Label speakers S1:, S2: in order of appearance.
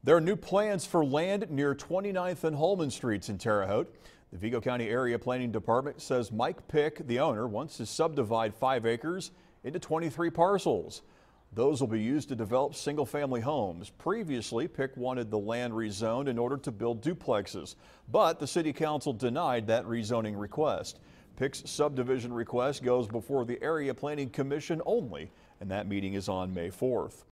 S1: There are new plans for land near 29th and Hulman Streets in Terre Haute. The Vigo County Area Planning Department says Mike Pick, the owner, wants to subdivide 5 acres into 23 parcels. Those will be used to develop single-family homes. Previously, Pick wanted the land rezoned in order to build duplexes, but the City Council denied that rezoning request. Pick's subdivision request goes before the Area Planning Commission only, and that meeting is on May 4th.